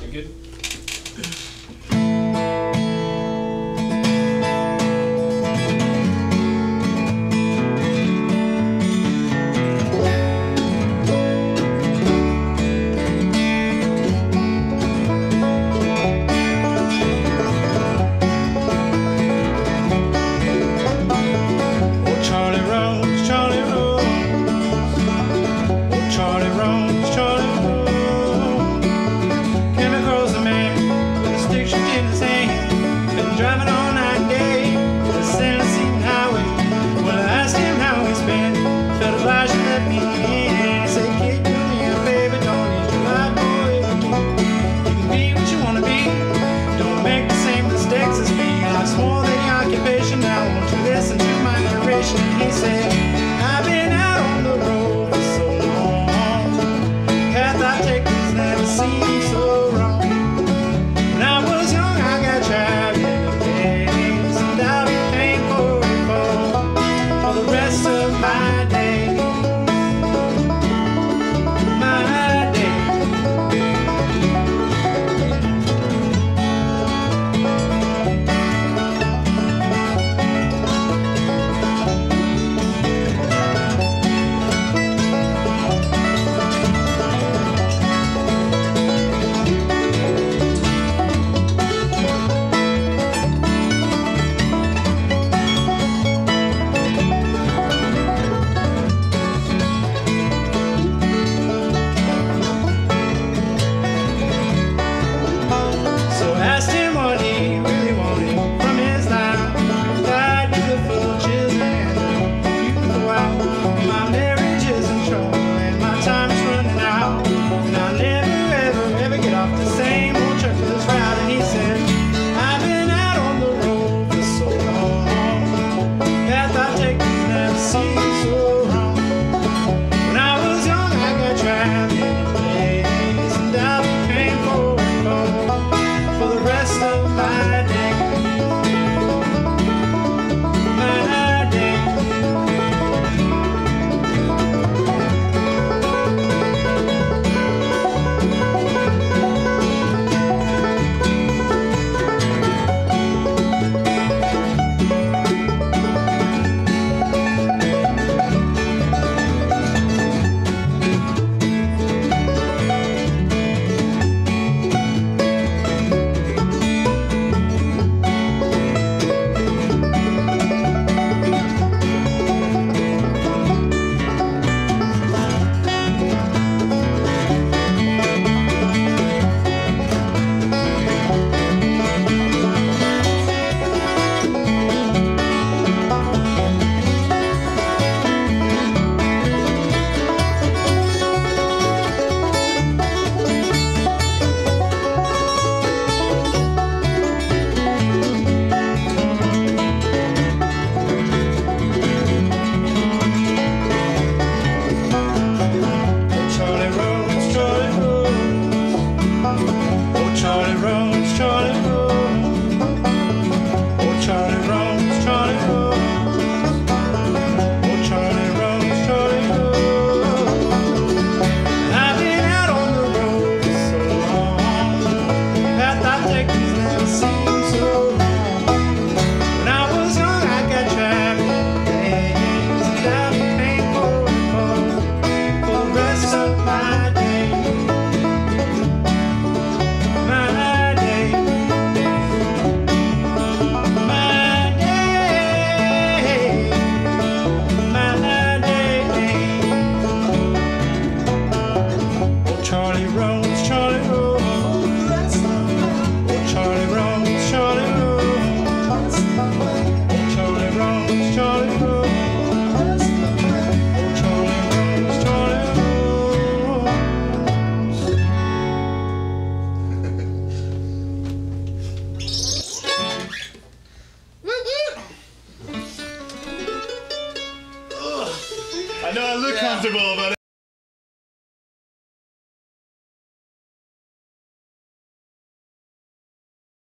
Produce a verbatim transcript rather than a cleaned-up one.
You good? Oh, Charlie Rhodes, Charlie Rhodes. Oh, Charlie Rhodes, Charlie Rhodes. Came across a man with a stick shift in his hand. Been driving all night and day to the Tennessee highway. Well, I asked him how he's been. Felt obliged to let me in. He said, kid, do me a favor, don't need your life boy again. You can be what you wanna be. Don't make the same mistakes as me. Life's more than your occupation. Now won't you listen to my narration? And he said, I've been out on the road for so long. Path I take has never seemed so wrong. When I was young, I got traveling days, and I'll be paying for it all for the rest of my days. My days. So I asked him what he really wanted from his life. Died with a full of children and a beautiful wife. My marriage is in trouble and my time is running out. And I'll never, ever, ever get off the same old trucker's route. And he said, I've been out on the road for so long. Path I take has never seemed so wrong. When I was young, I got traveling days, and I'll be paying for it all for the rest of my days. My days. Charlie Rhodes, Charlie Rhodes. Oh, Charlie Rhodes, Charlie Rhodes. Oh, Charlie Rhodes, Charlie Rhodes. Oh, Charlie Rhodes, Charlie Rhodes. I've been out on the road for so long. Path I take has never seemed so wrong. When I was young, I got traveling days, and I'll be paying for it all for the rest of my days. My days. My days. My days. Oh, Charlie Rhodes, Charlie Rhodes. Oh, Charlie Rhodes, Charlie Rhodes. Oh, Charlie Rhodes, Charlie Rhodes. Oh, Charlie Rhodes, Charlie I know I look comfortable, but